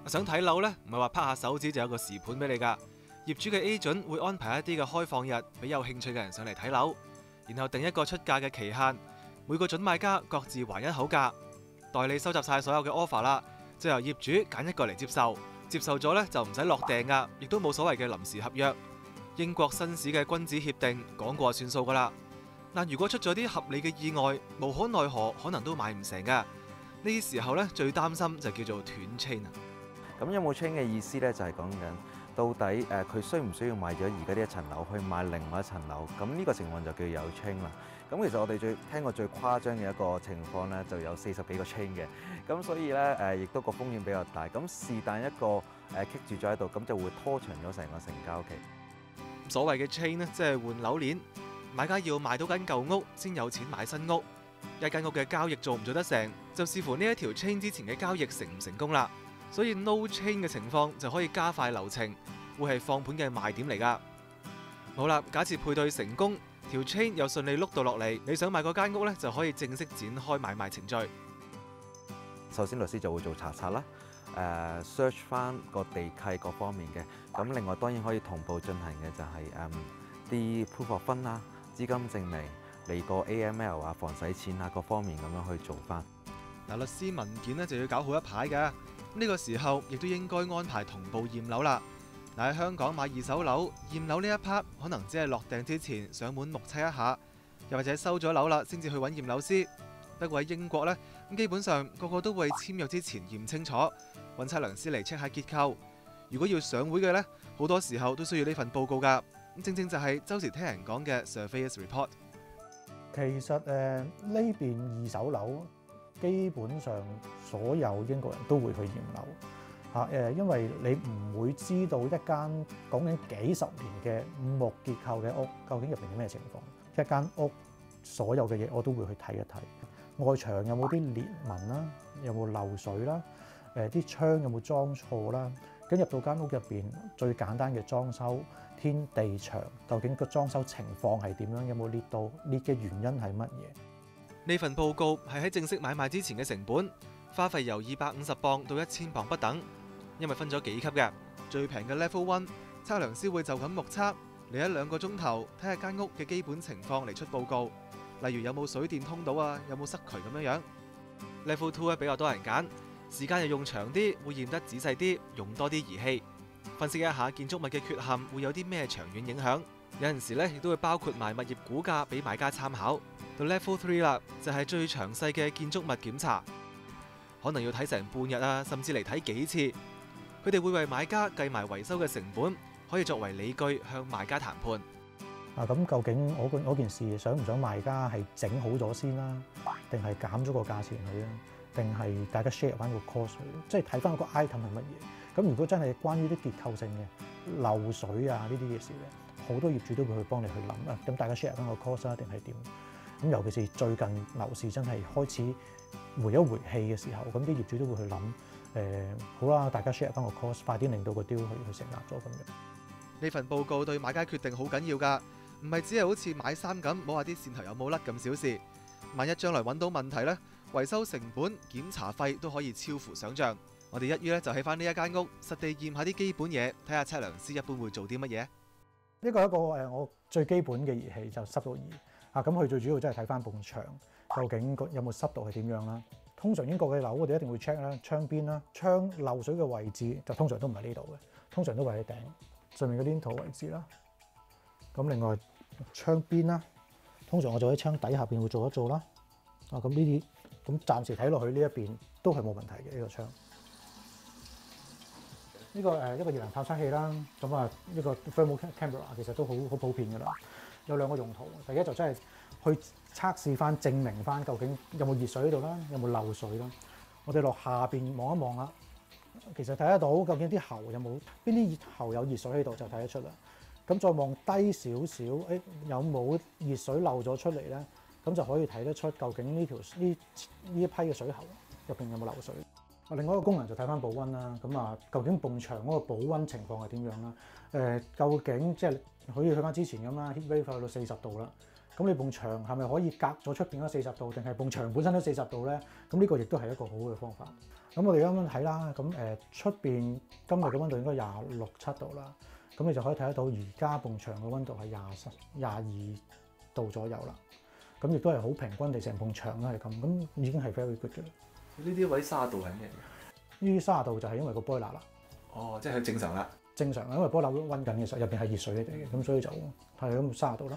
想睇樓呢，唔係話拍下手指就有個時盤俾你㗎。業主嘅 agent 會安排一啲嘅開放日俾有興趣嘅人上嚟睇樓，然後定一個出價嘅期限，每個準買家各自還一口價。代理收集晒所有嘅 offer 啦，就由業主揀一個嚟接受。接受咗呢，就唔使落訂㗎，亦都冇所謂嘅臨時合約。英國紳士嘅君子協定講過算數㗎啦。但如果出咗啲合理嘅意外，無可奈何，可能都買唔成㗎。呢啲時候呢，最擔心就叫做斷 chain 啊。 咁有冇 chain 嘅意思咧？就係講緊到底佢需唔需要賣咗而家呢一層樓去買另外一層樓？咁呢個情況就叫有 chain 啦。咁其實我哋聽過最誇張嘅一個情況咧，就有40幾個 chain 嘅。咁所以咧亦都個風險比較大。咁是但一個棘住咗喺度，咁就會拖長咗成個成交期。 所謂嘅 chain 呢，即係換樓鏈，買家要賣到間舊屋先有錢買新屋。一間屋嘅交易做唔做得成，就視乎呢一條 chain 之前嘅交易成唔成功啦。所以 no chain 嘅情況就可以加快流程，會係放盤嘅賣點嚟㗎。好啦，假設配對成功，條 chain 又順利碌到落嚟，你想買嗰間屋呢，就可以正式展開買賣程序。 首先律師就會做查冊啦，search 翻個地契各方面嘅。咁另外當然可以同步進行嘅就係啲 proof of fund 啦、資金證明、嚟個 AML 啊、防洗錢啊各方面咁樣去做翻。 嗱，律師文件呢就要搞好一排㗎。呢個時候亦都應該安排同步驗樓啦。嗱，喺香港買二手樓驗樓呢一 part 可能只係落訂之前上門目測一下，又或者收咗樓啦先至去揾驗樓師。不過喺英國呢，咁基本上個個都會簽約之前驗清楚，揾測量師嚟 check 下結構。如果要上會嘅呢，好多時候都需要呢份報告㗎。咁正正就係周時聽人講嘅 Surveyor's Report。 其實呢邊二手樓基本上所有英國人都會去驗樓嚇，因為你唔會知道一間講緊幾十年嘅木結構嘅屋究竟入邊係咩情況。一間屋所有嘅嘢我都會去睇一睇，外牆有冇啲裂紋啦，有冇漏水啦，啲窗有冇裝錯啦。咁入到間屋入邊最簡單嘅裝修，天地牆究竟個裝修情況係點樣？有冇裂到？裂嘅原因係乜嘢？ 呢份報告係喺正式買賣之前嘅成本，花費由250磅到1000磅不等，因為分咗幾級嘅。最平嘅 Level 1，測量師會就咁目測嚟1-2個鐘頭，睇下間屋嘅基本情況嚟出報告，例如有冇水電通道啊，有冇塞渠咁樣樣。Level 2咧比較多人揀，時間又用長啲，會驗得仔細啲，用多啲儀器，分析一下建築物嘅缺陷會有啲咩長遠影響。有陣時咧亦都會包括埋物業估價俾買家參考。到 Level 3啦，就係最詳細嘅建築物檢查，可能要睇成半日啊，甚至嚟睇幾次。佢哋會為買家計埋維修嘅成本，可以作為理據向賣家談判。 咁究竟我件事想唔想賣家係整好咗先啦，定係減咗個價錢佢啊？定係大家 share 翻個 cost 佢？即係睇翻個 item 係乜嘢？咁如果真係關於啲結構性嘅漏水啊呢啲嘅事咧，好多業主都會去幫你去諗啊。咁大家 share 翻個 cost 啊，定係點？咁尤其是最近樓市真係開始回一回氣嘅時候，咁啲業主都會去諗，好啦，大家 share 翻個 cost， 快啲令到個 deal 去成立咗咁樣。 呢份報告對買家決定好緊要㗎，唔係只係好似買衫咁摸下啲線頭有冇甩咁小事。萬一將來揾到問題呢，維修成本、檢查費都可以超乎想像。我哋一於咧就喺翻呢一間屋，實地驗下啲基本嘢，睇下測量師一般會做啲乜嘢。 呢個係一個我最基本嘅儀器就濕度儀。咁佢最主要真係睇翻埲牆究竟有冇濕度係點樣啦。通常英國嘅樓我哋一定會 check 啦，窗邊啦，窗漏水嘅位置就通常都唔係呢度嘅，通常都係喺頂上面嘅黏土位置啦。咁另外窗邊啦，通常我就喺窗底下邊會做一做啦。咁呢啲咁暫時睇落去呢一邊都係冇問題嘅呢個窗。呢個一個熱能探測器啦，咁呢個 thermal camera 其實都好普遍㗎啦。有兩個用途，第一就真係去測試翻、證明翻究竟有冇熱水喺度啦，有冇漏水啦。我哋落下邊望一望啦，其實睇得到究竟啲喉有冇邊啲喉有熱水喺度就睇得出啦。咁再望低少少，有冇熱水漏咗出嚟咧？咁就可以睇得出究竟呢一批嘅水喉入邊有冇漏水。另外一個功能就睇翻保溫啦。咁究竟埲牆嗰個保溫情況係點樣啦？究竟即係可以去翻之前咁啦 ，heat wave 去到40度啦。咁你埲牆係咪可以隔咗出邊嗰40度，定係埲牆本身都40度咧？咁呢個亦都係一個好嘅方法。 咁我哋啱啱睇啦，咁出邊今日嘅溫度應該26、7度啦，咁你就可以睇得到而家埲牆嘅溫度係22度左右啦。咁亦都係好平均地成埲牆都係咁已經係 very good 嘅啦。 呢啲位30度係咩？ 呢啲30度就係因為個 boiler 啦。 哦，即係正常啦。 正常，因為 boiler 溫緊嘅時候，入邊係熱水嚟嘅，咁所以就係咁30度啦。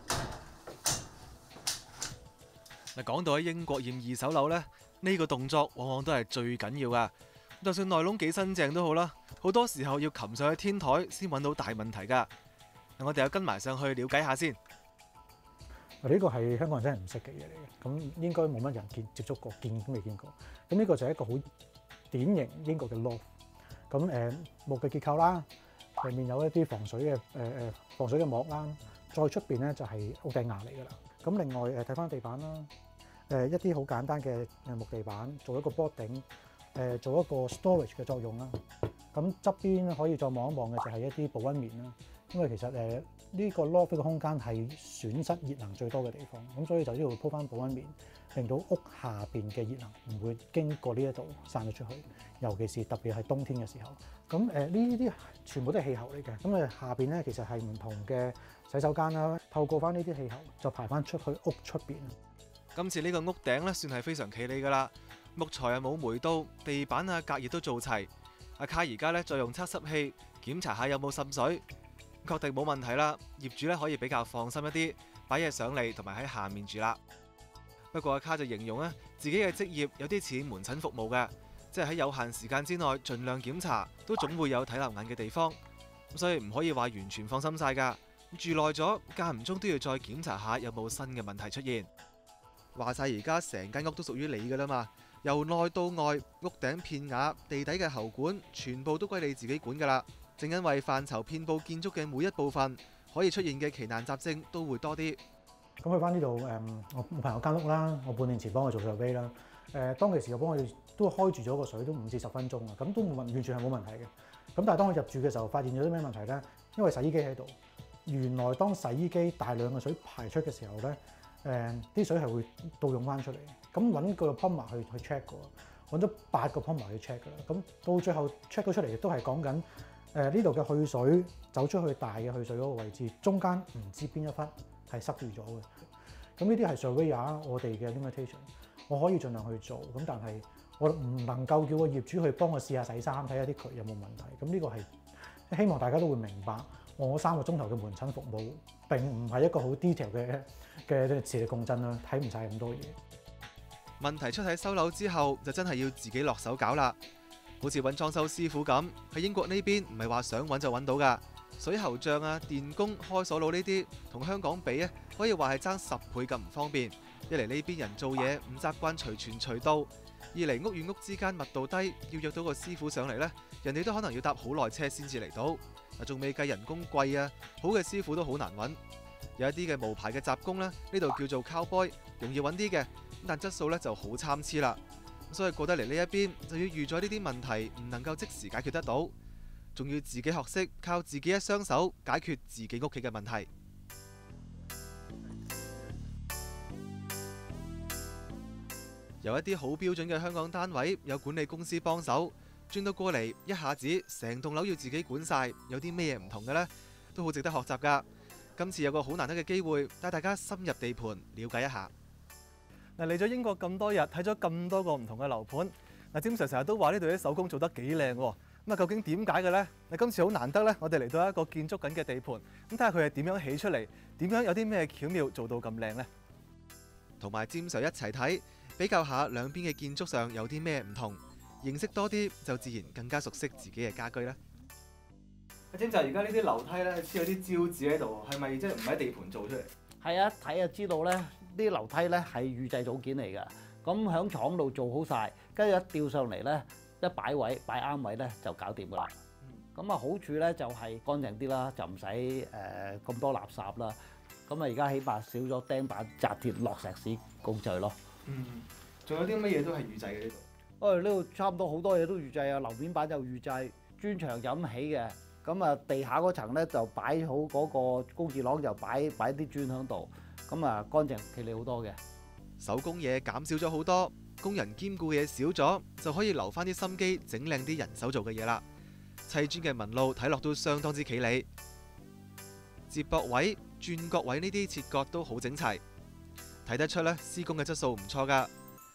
嗱，講到喺英國驗二手樓咧，呢個動作往往都係最緊要噶。就算內籠幾新淨都好啦，好多時候要擒上去天台先揾到大問題噶。我哋又跟埋上去了解下先。 呢個係香港人真係唔識嘅嘢嚟嘅，咁應該冇乜人接觸過，見都未見過。咁呢個就係一個好典型英國嘅 loft。咁木嘅結構啦，上面有一啲防水嘅膜啦，再出邊咧就係屋頂瓦嚟㗎啦。咁另外睇翻地板啦，一啲好簡單嘅木地板，做一個 board 頂，做一個 storage 嘅作用啦。咁側邊可以再望一望嘅就係一啲保溫棉啦。因為其實呢個 loft 嘅空間係損失熱能最多嘅地方，咁所以就呢度鋪翻保溫棉，令到屋下邊嘅熱能唔會經過呢一度散咗出去，尤其是特別係冬天嘅時候。咁呢啲全部都係氣喉嚟嘅，咁下邊咧其實係唔同嘅洗手間啦，透過翻呢啲氣喉就排翻出去屋出邊。 今次呢個屋頂咧算係非常企理㗎啦，木材啊冇霉到，地板啊隔熱都做齊。阿卡而家咧再用測濕器檢查下有冇滲水。確定冇問題啦，業主咧可以比較放心一啲，擺嘢上嚟同埋喺下面住啦。不過阿卡就形容咧，自己嘅職業有啲似門診服務嘅，即係喺有限時間之內盡量檢查，都總會有睇漏眼嘅地方，所以唔可以話完全放心晒㗎。住耐咗，間唔中都要再檢查下有冇新嘅問題出現。話晒而家成間屋都屬於你㗎啦嘛，由內到外，屋頂片瓦、地底嘅喉管，全部都歸你自己管㗎啦。正因為範疇遍佈建築嘅每一部分，可以出現嘅奇難雜症都會多啲。 咁去翻呢度我朋友間屋啦，我半年前幫佢做 survey 啦。當其時我幫佢都開住咗個水都5至10分鐘啊，咁都完全係冇問題嘅。咁但係當我入住嘅時候，發現咗啲咩問題咧？因為洗衣機喺度，原來當洗衣機大量嘅水排出嘅時候咧，啲水係會倒湧翻出嚟。咁揾個 plumber 去 check 過，揾咗8個 plumber 去 check 㗎啦。咁到最後 check 咗出嚟都係講緊。呢度嘅去水走出去大嘅去水嗰個位置，中間唔知邊一忽係塞住咗嘅。咁呢啲係 surveyor 我哋嘅 limitation，我可以盡量去做，咁但係我唔能夠叫個業主去幫我試下洗衫，睇下啲渠有冇問題。咁呢個係希望大家都會明白，我3個鐘頭嘅門診服務並唔係一個好 detail 嘅磁力共振啦，睇唔晒咁多嘢。 問題出喺收樓之後，就真係要自己落手搞啦。好似揾裝修師傅咁，喺英國呢邊唔係話想揾就揾到㗎。水喉匠啊、電工、開鎖佬呢啲，同香港比咧，可以話係爭10倍咁唔方便。一嚟呢邊人做嘢唔習慣隨傳隨到，二嚟屋與屋之間密度低，要約到個師傅上嚟呢，人哋都可能要搭好耐車先至嚟到。仲未計人工貴啊，好嘅師傅都好難揾。有一啲嘅無牌嘅雜工呢，呢度叫做 cowboy， 容易揾啲嘅，但質素呢就好參差啦。所以過得嚟呢一邊就要預咗呢啲問題唔能夠即時解決得到，仲要自己學識靠自己一雙手解決自己屋企嘅問題。由一啲好標準嘅香港單位有管理公司幫手，轉到過嚟一下子成棟樓要自己管晒，有啲咩嘢唔同嘅呢？都好值得學習㗎。今次有個好難得嘅機會，帶大家深入地盤了解一下。嗱，嚟咗英國咁多日，睇咗咁多個唔同嘅樓盤。嗱，詹 Sir 成日都話呢度啲手工做得幾靚喎。咁啊，究竟點解嘅呢？嗱，今次好難得咧，我哋嚟到一個建築緊嘅地盤，咁睇下佢係點樣起出嚟，點樣有啲咩巧妙做到咁靚呢？同埋詹 Sir 一齊睇，比較下兩邊嘅建築上有啲咩唔同，認識多啲就自然更加熟悉自己嘅家居啦。阿詹 Sir，而家呢啲樓梯咧黐有啲招紙喺度，係咪即係唔喺地盤做出嚟？ 係啊，睇就知道咧。啲樓梯咧係預製組件嚟㗎，咁喺廠度做好晒，跟住一吊上嚟咧，一擺位擺啱位咧就搞掂㗎啦。咁啊好處咧就係乾淨啲啦，就唔使咁多垃圾啦。咁啊而家起碼少咗釘板、紮鐵、落石屎工序咯。 仲有啲乜嘢都係預製嘅呢度？ 我哋呢度差唔多好多嘢都預製啊，樓面板就預製，磚牆就咁起嘅。咁啊地下嗰層咧就擺好嗰個工字廊，就擺啲磚喺度。咁啊，乾淨企理好多嘅， 手工嘢減少咗好多， 工人兼顧嘅嘢少咗，就可以留翻啲心機整靚啲人手做嘅嘢啦。砌磚嘅紋路睇落都相當之企理，接駁位、轉角位呢啲切割都好整齊，睇得出咧施工嘅質素唔錯㗎。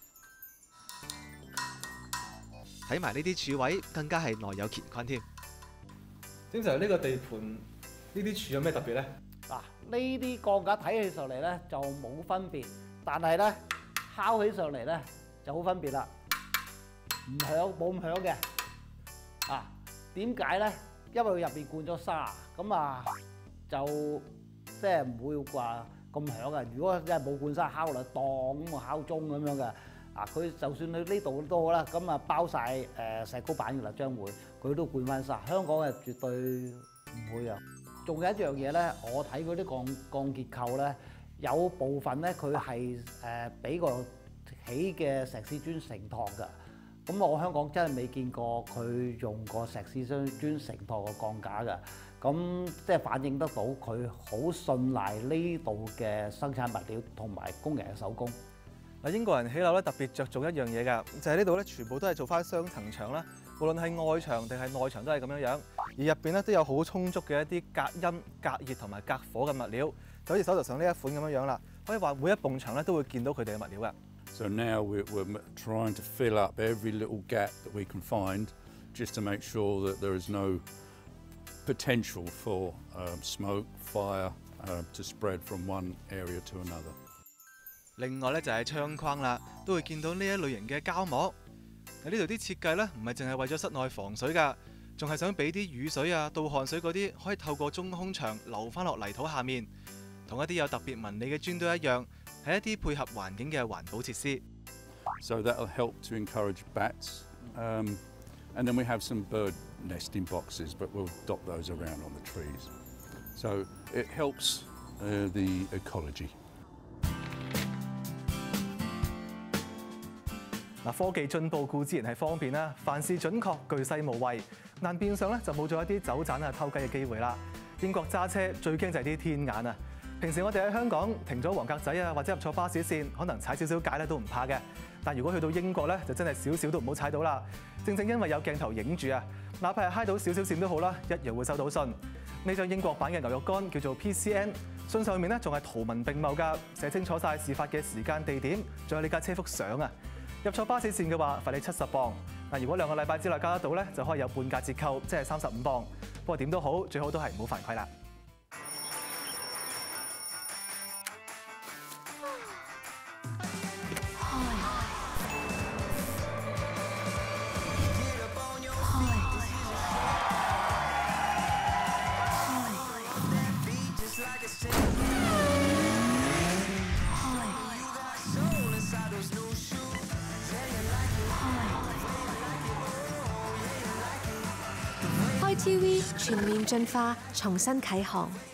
睇埋呢啲柱位，更加係內有乾坤添。 正常呢個地盤呢啲柱有咩特別呢？ 嗱，呢啲鋼架睇起上嚟咧就冇分別，但係咧敲起上嚟咧就好分別啦，唔響冇咁響嘅。啊，點解咧？因為佢入邊灌咗沙，咁啊就即係唔會話咁響啊。如果真係冇灌沙，敲落當咁啊敲鐘咁樣嘅。啊，佢就算佢呢度都好啦，咁啊包晒石膏板嘅啦，將會佢都灌翻沙。香港係絕對唔會啊。仲有一樣嘢咧，我睇嗰啲鋼結構咧，有部分咧佢係俾個起嘅石屎磚承托㗎。咁我香港真係未見過佢用過石屎磚承托個鋼架㗎。咁即係反映得到佢好信賴呢度嘅生產物料同埋工人嘅手工。 嗱，英國人起樓咧特別着重一樣嘢㗎，就係呢度咧全部都係做翻雙層牆啦，無論係外牆定係內牆都係咁樣樣，而入邊咧都有好充足嘅一啲隔音、隔熱同埋隔火嘅物料，就好似手頭上呢一款咁樣樣啦。可以話每一埲牆咧都會見到佢哋嘅物料㗎。 So now we're trying to fill up every little gap that we can find, just to make sure that there is no potential for smoke, fire to spread from one area to another. 另外咧就係窗框啦，都會見到呢一類型嘅膠膜。喺呢度啲設計咧，唔係淨係為咗室內防水㗎，仲係想俾啲雨水啊、倒汗水嗰啲可以透過中空牆流翻落泥土下面，同一啲有特別紋理嘅磚都一樣，係一啲配合環境嘅環保設施。 So that'll help to encourage bats, and then we have some bird nesting boxes, but we'll dot those around on the trees. So it helps the ecology. 科技進步固然係方便啦，凡事準確，巨細無遺，但變相咧就冇咗一啲走盞啊、偷雞嘅機會啦。英國揸車最驚就係啲天眼啊！平時我哋喺香港停咗黃格仔啊，或者入錯巴士線，可能踩少少界咧都唔怕嘅。但如果去到英國咧，就真係少少都唔好踩到啦。正正因為有鏡頭影住啊，哪怕係揩到少少線都好啦，一樣會收到信。呢張英國版嘅牛肉乾叫做 PCN， 信上面咧仲係圖文並茂㗎，寫清楚晒事發嘅時間、地點，仲有你架車幅相啊！入錯巴士線嘅話，罰你70磅。嗱，如果2個禮拜之內交得到咧，就可以有半價折扣，即係35磅。不過點都好，最好都係唔好犯規啦。 開 TV 全面進化，重新啟航。